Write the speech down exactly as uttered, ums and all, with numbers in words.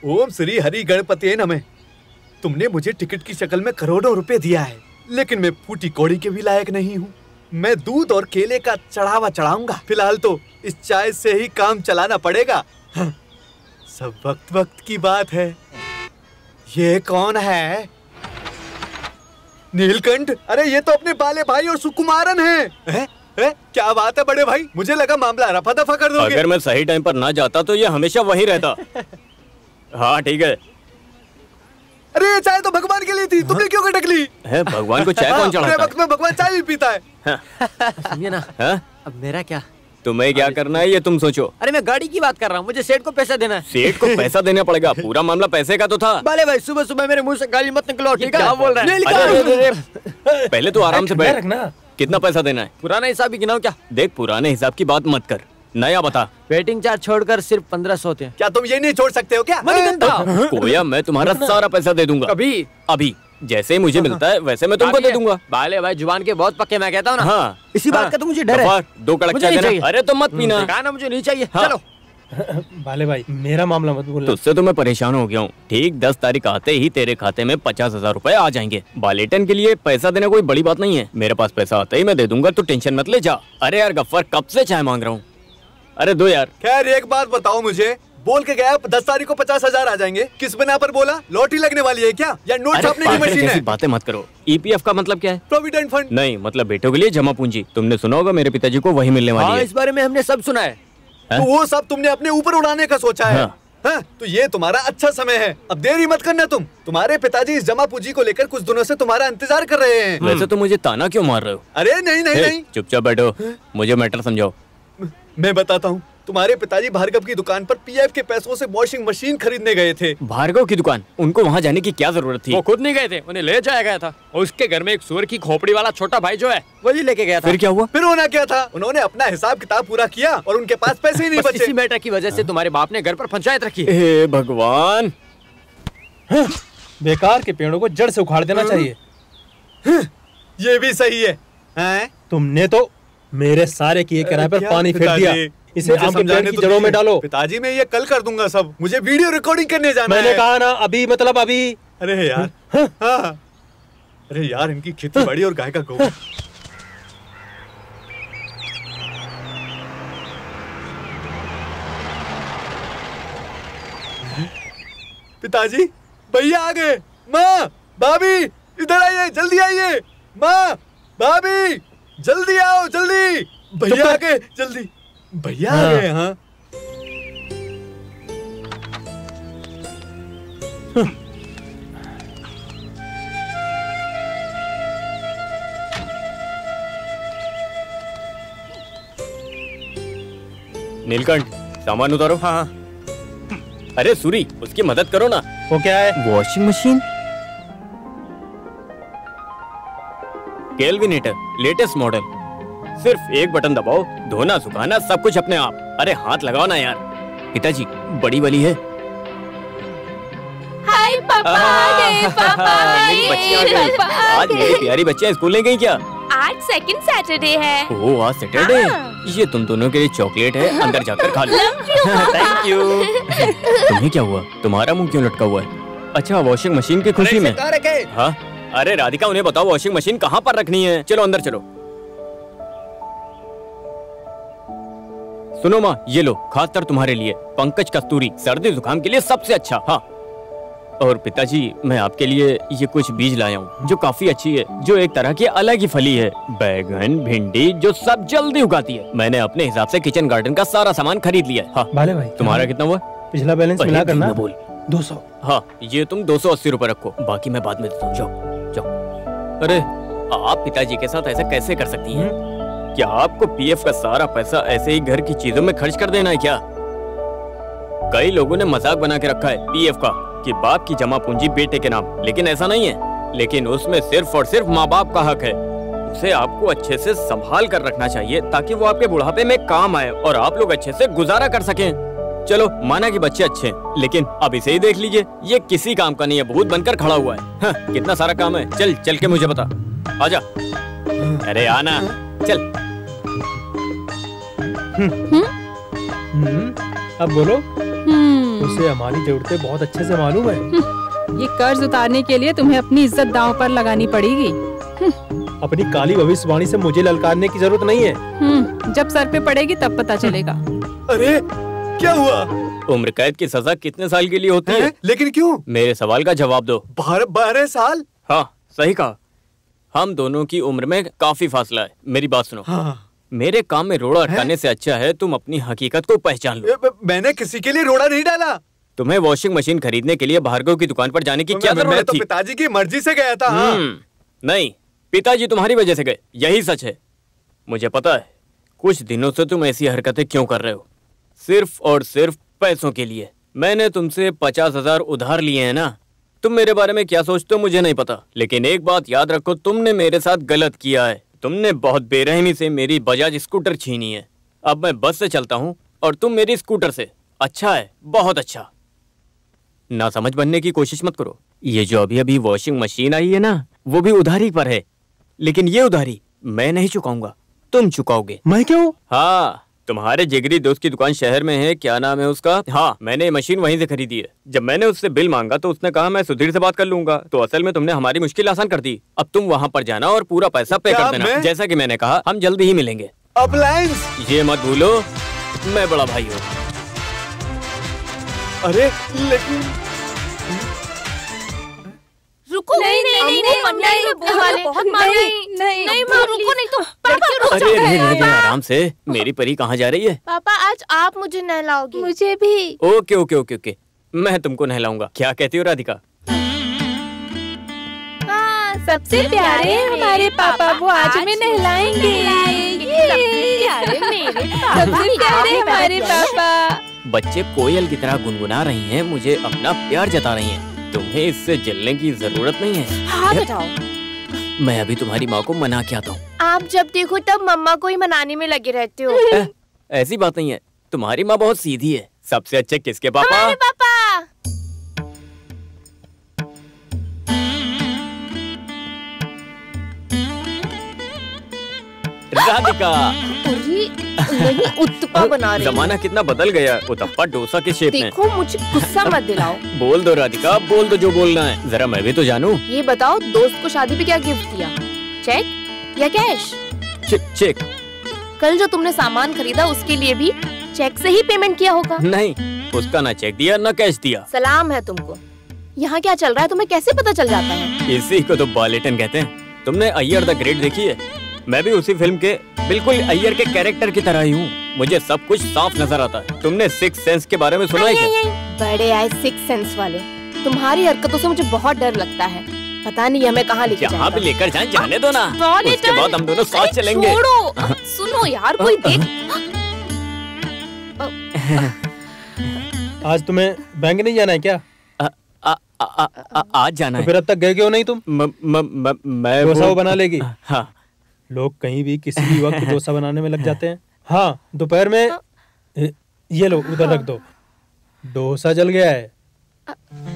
ओम श्री हरि गणपति नमः। तुमने मुझे टिकट की शक्ल में करोड़ों रुपए दिया है, लेकिन मैं फूटी कौड़ी के भी लायक नहीं हूँ। मैं दूध और केले का चढ़ावा चढ़ाऊंगा। फिलहाल तो इस चाय से ही काम चलाना पड़ेगा। हाँ, सब वक्त वक्त की बात है। ये कौन है? नीलकंठ? अरे ये तो अपने बाले भाई और सुकुमारन हैं। हैं? हैं? क्या बात है बड़े भाई, मुझे लगा मामला रफा दफा कर दोगे। अगर मैं सही टाइम पर ना जाता तो ये हमेशा वहीं रहता। हाँ ठीक है। अरे ये चाय तो भगवान के लिए थी, तुमने क्यों खटक ली? है भगवान को चाय कौन चढ़ाता है? वक्त में भगवान चाय भी पीता है। सुनिए ना, अब मेरा क्या? तुम्हें क्या करना है ये तुम सोचो। अरे मैं गाड़ी की बात कर रहा हूँ, मुझे सेठ को पैसा देना है। सेठ को पैसा देना पड़ेगा? पूरा मामला पैसे का तो था। बाले भाई सुबह सुबह मेरे मुंह से गाली मत निकलो, ठीक है? क्या बोल रहे हैं? पहले तो आराम से बैठ। कितना पैसा देना है? पुराना हिसाब ही गिनाओ क्या? देख पुराने हिसाब की बात मत कर, नया बता। वेटिंग चार्ज छोड़कर सिर्फ पंद्रह सौ थे। क्या तुम ये नहीं छोड़ सकते हो क्या? कोया मैं तुम्हारा सारा पैसा दे दूंगा। कभी? अभी जैसे ही मुझे मिलता है वैसे मैं तुमको दे दूंगा। बाले भाई जुबान के बहुत पक्के, मैं कहता हूँ ना। हाँ इसी बात का तो मुझे डर है। दो कड़क चाय देना। अरे तो मत पीना। कहा ना मुझे नहीं चाहिए। हाँ। चलो बाले भाई मेरा मामला मत बोलना। तुझसे तो मैं परेशान हो गया हूँ। ठीक दस तारीख आते ही तेरे खाते में पचास हजार रूपए आ जाएंगे। बालेटन के लिए पैसा देना कोई बड़ी बात नहीं है। मेरे पास पैसा आते ही मैं दे दूंगा, तो टेंशन मत ले जा। अरे यार गफ्फर कब से चाय मांग रहा हूँ। अरे दो यार। खैर एक बात बताओ मुझे, बोल के गया दस तारीख को पचास हजार आ जाएंगे, किस बिना पर बोला? लॉटरी लगने वाली है क्या, या नोट छापने की मशीन है? बातें मत करो। ईपीएफ का मतलब क्या है? Provident fund. नहीं, मतलब बेटों के लिए जमा पूंजी। तुमने सुना होगा मेरे पिताजी को वही मिलने वाली है। इस बारे में हमने सब सुना है। तो वो सब तुमने अपने ऊपर उड़ाने का सोचा है। हाँ, तो ये तुम्हारा अच्छा समय है, अब देरी मत करना तुम। तुम्हारे पिताजी इस जमा पूंजी को लेकर कुछ दिनों से तुम्हारा इंतजार कर रहे हैं। वैसे तो मुझे ताना क्यों मार रहे हो? अरे नहीं नहीं नहीं, चुपचाप बैठो, मुझे मैटर समझाओ। मैं बताता हूँ। तुम्हारे पिताजी भार्गव की दुकान पर पीएफ के पैसों से वॉशिंग मशीन खरीदने गए थे। भार्गव की दुकान? उनको वहाँ जाने की क्या जरूरत थी? वो खुद नहीं गए थे, उन्हें ले जाया गया था। और उसके घर में एक सुअर की खोपड़ी वाला छोटा भाई जो है वही लेके गया था। फिर क्या हुआ? फिर होना क्या था, उन्होंने अपना हिसाब किताब पूरा किया और उनके पास पैसे ही नहीं बचे। इसी मैटर की वजह से तुम्हारे बाप ने घर पर पंचायत रखी। हे भगवान, बेकार के पेड़ों को जड़ से उखाड़ देना चाहिए। ये भी सही है, है? तुमने तो मेरे सारे किए किराए पर पानी फेर दिया। इसे आम के पेड़ की जड़ों में डालो। पिताजी मैं ये कल कर दूंगा सब, मुझे वीडियो रिकॉर्डिंग करने जाना मैंने है। कहा ना अभी, मतलब अभी। अरे यार, हाँ। अरे यार इनकी खेती बाड़ी और गाय का गोबर। पिताजी भैया आ गए। माँ भाभी इधर आइए, जल्दी आइए। माँ भाभी जल्दी आओ, जल्दी। भैया आ गए, जल्दी। भैया आ गए। हाँ नीलकंठ सामान उतारो। हाँ। अरे सूरी उसकी मदद करो ना। वो क्या है? Washing machine, Kelvinator, latest model. सिर्फ एक बटन दबाओ, धोना सुखाना सब कुछ अपने आप। अरे हाथ लगाओ ना यार। पिताजी बड़ी वाली है। हाय पापा आ गए, पापा मेरी बच्ची आ गई। आज मेरी प्यारी बच्चियां स्कूल नहीं गई क्या? आज सेकंड सैटरडे है। ओह आज सैटरडे। ये तुम दोनों के लिए चॉकलेट है, अंदर जाकर खा लो। Thank you. तुम्हें क्या हुआ? तुम्हारा मुंह क्यों लटका हुआ है? अच्छा वॉशिंग मशीन की खुशी में। हाँ अरे राधिका उन्हें बताओ वॉशिंग मशीन कहाँ पर रखनी है। चलो अंदर चलो। सुनो माँ, ये लो खासकर तुम्हारे लिए पंकज कस्तूरी, सर्दी जुकाम के लिए सबसे अच्छा। हाँ और पिताजी मैं आपके लिए ये कुछ बीज लाया हूँ जो काफी अच्छी है, जो एक तरह की अलग ही फली है। बैगन भिंडी जो सब जल्दी उगाती है। मैंने अपने हिसाब से किचन गार्डन का सारा सामान खरीद लिया है। हाँ भाले भाई तुम्हारा कितना हुआ? पिछला बैलेंस मिला करना। बोल दो सौ। हाँ ये तुम दो सौ अस्सी रूपए रखो, बाकी मैं बाद में देता हूँ। जाओ जाओ। अरे आप पिताजी के साथ ऐसा कैसे कर सकती हैं? क्या आपको पीएफ का सारा पैसा ऐसे ही घर की चीजों में खर्च कर देना है क्या? कई लोगों ने मजाक बना के रखा है पीएफ का कि बाप की जमा पूंजी बेटे के नाम, लेकिन ऐसा नहीं है। लेकिन उसमें सिर्फ और सिर्फ माँ बाप का हक है। उसे आपको अच्छे से संभाल कर रखना चाहिए ताकि वो आपके बुढ़ापे में काम आए और आप लोग अच्छे से गुजारा कर सकें। चलो माना कि बच्चे अच्छे हैं, लेकिन अब इसे ही देख लीजिए, ये किसी काम का नहीं है, भूत बनकर खड़ा हुआ है। हाँ, कितना सारा काम है। चल चल के मुझे बता। आजा। अरे आना चल। अब बोलो। उसे हमारी जरूरतें बहुत अच्छे से मालूम है। ये कर्ज उतारने के लिए तुम्हें अपनी इज्जत दांव पर लगानी पड़ेगी। अपनी काली भविष्यवाणी से मुझे ललकारने की जरूरत नहीं है। जब सर पे पड़ेगी तब पता चलेगा। अरे क्या हुआ? उम्र कैद की सजा कितने साल के लिए होती है, है? लेकिन क्यों? मेरे सवाल का जवाब दो। बारह बारह साल? हाँ सही कहा। हम दोनों की उम्र में काफी फासला है। मेरी बात सुनो। हाँ। मेरे काम में रोड़ा अटकाने से अच्छा है तुम अपनी हकीकत को पहचान लो। मैंने किसी के लिए रोड़ा नहीं डाला। तुम्हें वॉशिंग मशीन खरीदने के लिए भार्गव की दुकान पर जाने की क्या जरूरत थी? मैं तो पिताजी की मर्जी से गया था। हाँ। नहीं, पिताजी तुम्हारी वजह से गए, यही सच है। मुझे पता है कुछ दिनों से तुम ऐसी हरकतें क्यों कर रहे हो, सिर्फ और सिर्फ पैसों के लिए। मैंने तुमसे पचास हजार उधार लिए हैं ना। तुम मेरे बारे में क्या सोचते हो मुझे नहीं पता, लेकिन एक बात याद रखो, तुमने मेरे साथ गलत किया है। तुमने बहुत बेरहमी से मेरी बजाज स्कूटर छीनी है। अब मैं बस से चलता हूँ और तुम मेरी स्कूटर से। अच्छा है, बहुत अच्छा। ना समझ बनने की कोशिश मत करो। ये जो अभी अभी वॉशिंग मशीन आई है ना, वो भी उधारी पर है, लेकिन ये उधारी मैं नहीं चुकाऊंगा, तुम चुकाओगे। मैं क्यों? हाँ, तुम्हारे जिगरी दोस्त की दुकान शहर में है, क्या नाम है उसका? हाँ, मैंने मशीन वहीं से खरीदी है। जब मैंने उससे बिल मांगा तो उसने कहा मैं सुधीर से बात कर लूंगा। तो असल में तुमने हमारी मुश्किल आसान कर दी। अब तुम वहाँ पर जाना और पूरा पैसा पे कर देना। जैसा कि मैंने कहा, हम जल्दी ही मिलेंगे। अप्लायंस ये मत भूलो, मैं बड़ा भाई हूँ। अरे लेकिन रुको। नहीं नहीं नहीं नहीं नहीं बहुत नहीं नहीं नहीं माँ रुको, नहीं तो पापा रुक अरे अरे अरे आराम से। मेरी परी कहाँ जा रही है? पापा आज आप मुझे नहलाओगे। मुझे भी। ओके ओके ओके ओके, मैं तुमको नहलाऊंगा। क्या कहती हो राधिका? हाँ, सबसे प्यारे हमारे पापा, वो आज हमें नहलाएंगे। सबसे प्यारे हमारे पापा। बच्चे कोयल की तरह गुनगुना रही हैं, मुझे अपना प्यार जता रही हैं। तुम्हें इससे जलने की जरूरत नहीं है। हाँ बताओ। मैं अभी तुम्हारी माँ को मना के आता हूँ। आप जब देखो तब मम्मा को ही मनाने में लगे रहते हो। ए, ऐसी बात नहीं है, तुम्हारी माँ बहुत सीधी है। सबसे अच्छे किसके पापा? हमारे पापा। राधिका नहीं, उत्तपा बना रही। जमाना कितना बदल गया। उत्तपा डोसा के शेप में। देखो मुझे गुस्सा मत दिलाओ। बोल दो राधिका, बोल दो जो बोलना है। जरा मैं भी तो जानूं। ये बताओ, दोस्त को शादी पे क्या गिफ्ट दिया? चेक या कैश? Check check. कल जो तुमने सामान खरीदा उसके लिए भी चेक से ही पेमेंट किया होगा। नहीं, उसका ना चेक दिया ना कैश दिया। सलाम है तुमको। यहाँ क्या चल रहा है तुम्हें कैसे पता चल जाता है? इसी को तो बालेटन कहते हैं। तुमने अय्यर द ग्रेट देखी है? मैं भी उसी फिल्म के बिल्कुल अय्यर के कैरेक्टर की तरह ही हूँ। मुझे सब कुछ साफ नजर आता है। तुमने सिक्स सेंस के बारे में सुना है क्या? बड़े आए सिक्स सेंस वाले। तुम्हारी हरकतों से मुझे बहुत डर लगता है। पता नहीं हमें कहाँ लेके जहाँ भी लेकर जाए जाने दो ना। उसके बाद हम दोनों साथ चलेंगे। छोड़ो, सुनो यार, कोई देख। आज तुम्हें बैंक नहीं जाना है क्या? आ, आ, आ, आ, आ, आज जाना है। तो फिर अब तक गए क्यों नहीं तुम? म, म, म, मैं डोसा वो बना लेगी। हाँ, लोग कहीं भी किसी भी वक्त डोसा बनाने में लग जाते हैं। हाँ, दोपहर में ये लो उधर रख दो। डोसा जल गया है।